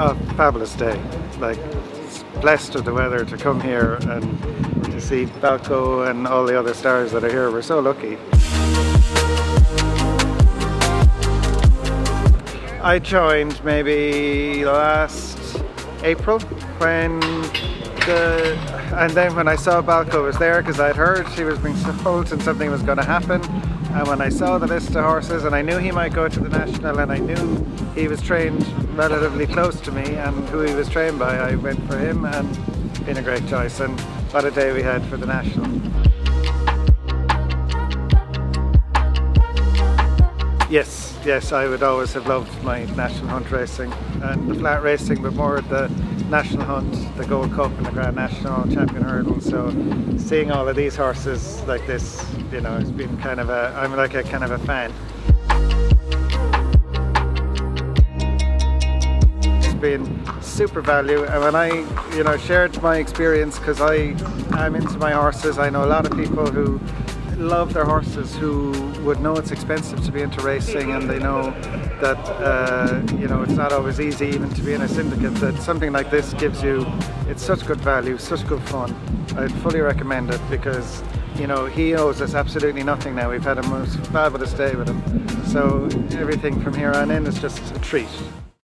Oh, fabulous day. Like, blessed with the weather to come here and to see Balco and all the other stars that are here. We're so lucky. I joined maybe last April and then when I saw Balco was there, because I'd heard she was being sold and something was going to happen, and when I saw the list of horses and I knew he might go to the National and I knew he was trained relatively close to me and who he was trained by, I went for him, and it's been a great choice, and what a day we had for the National. Yes, I would always have loved my National Hunt racing and the flat racing, but more the National Hunt, the Gold Cup and the Grand National, Champion Hurdle. So seeing all of these horses like this, you know, it's been kind of I'm like a kind of a fan. It's been super value, and when I, shared my experience, because I am into my horses, I know a lot of people who love their horses who would know it's expensive to be into racing, and they know that it's not always easy even to be in a syndicate, that something like this gives you, it's such good value, such good fun. I'd fully recommend it, because he owes us absolutely nothing now. We've had a most fabulous day with him, so everything from here on in is just a treat.